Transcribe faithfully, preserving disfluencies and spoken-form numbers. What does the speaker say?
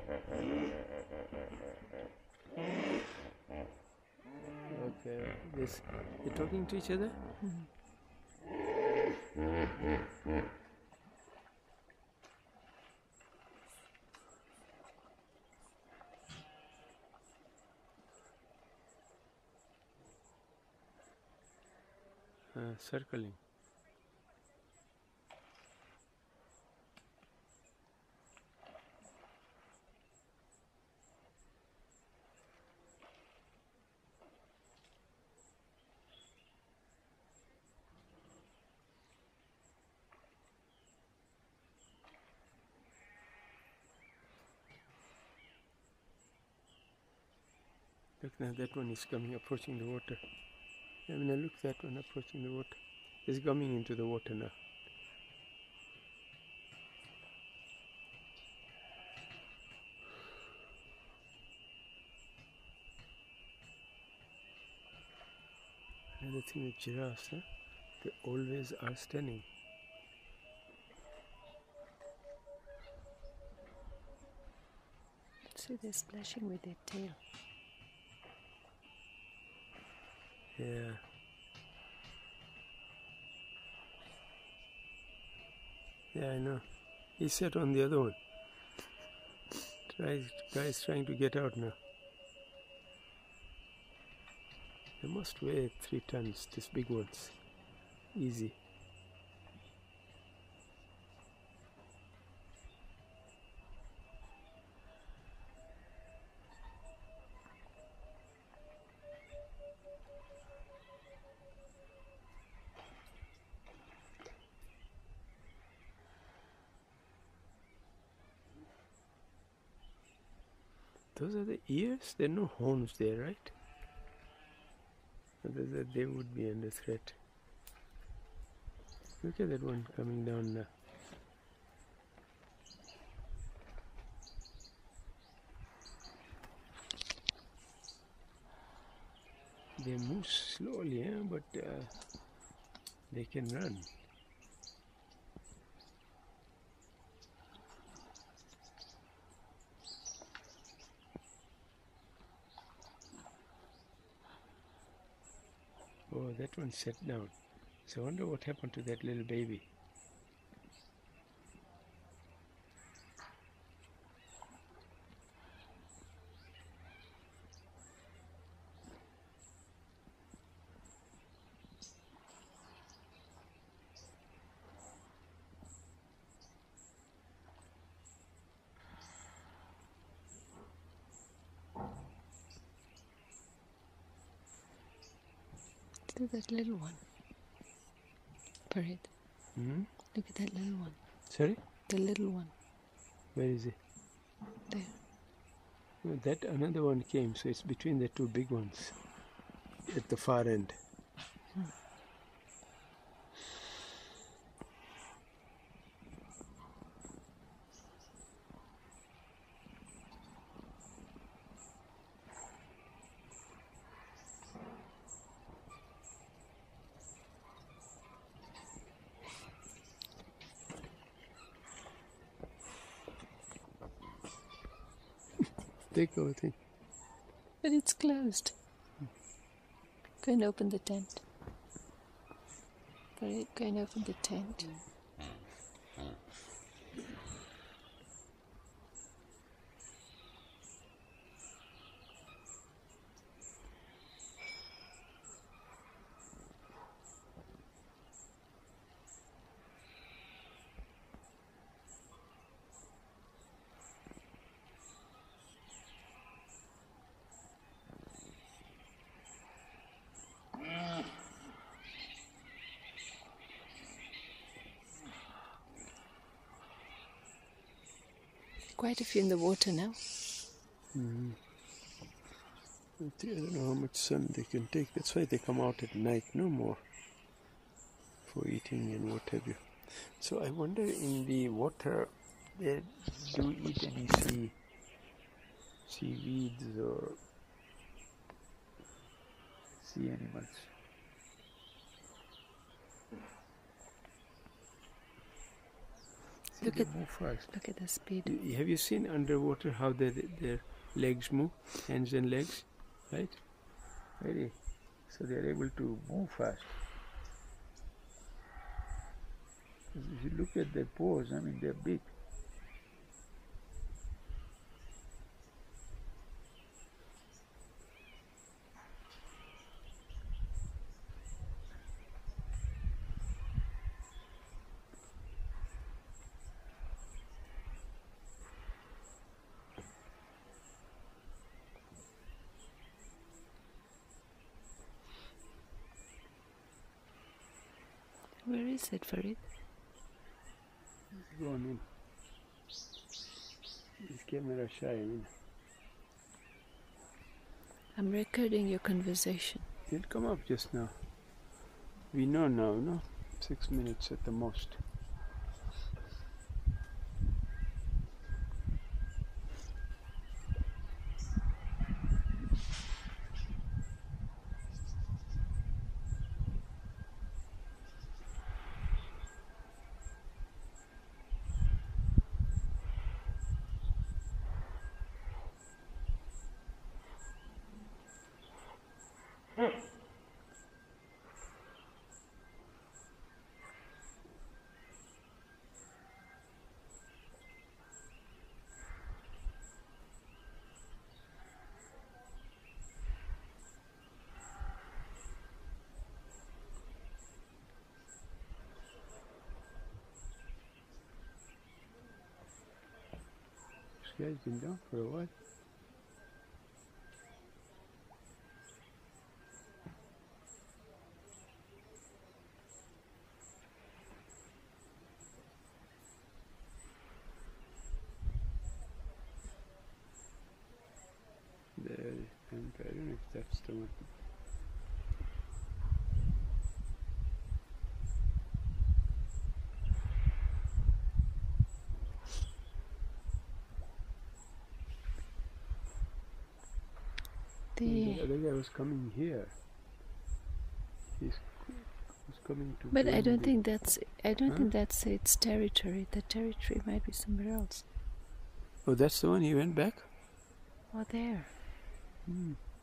Okay, this, they're talking to each other? Mm. Uh, circling. Look now, that one is coming, approaching the water. I mean, look, that one approaching the water. It's coming into the water now. Another thing with giraffes, huh? They always are standing. See, they're splashing with their tail. Yeah. Yeah, I know. He sat on the other one. Try, guy's trying to get out now. They must weigh three tons, these big ones. Easy. Those are the ears? There are no horns there, right? They would be under threat. Look at that one coming down now. They move slowly, eh? But uh, they can run. Oh, that one sat down. So I wonder what happened to that little baby. Look at that little one. Farid. Hmm? Look at that little one. Sorry? The little one. Where is it? There. Oh, that another one came, so it's between the two big ones at the far end. Hmm. Take over thing. But it's closed. Go and open the tent. Farid, go and open the tent. Quite a few in the water now. Mm-hmm. I don't know how much sun they can take. That's why they come out at night, no more, for eating and what have you. So I wonder, in the water, they do eat any sea, seaweeds or sea animals. Look they at move fast. look at the speed. Y- Have you seen underwater how their their legs move, hands and legs, right? Very. So they are able to move fast. If you look at their paws, I mean, they're big. Where is it, Farid? He's gone in. His camera shy, I mean. I'm recording your conversation. He'll come up just now. We know now, no? Six minutes at the most. This guy's been down for a while. There, and I don't know if that's the one. The The other guy was coming here. He's was coming to. but I join don't the- think that's I don't Huh? think that's its territory. The territory might be somewhere else. Oh, that's the one. He went back. Oh, there. Hmm.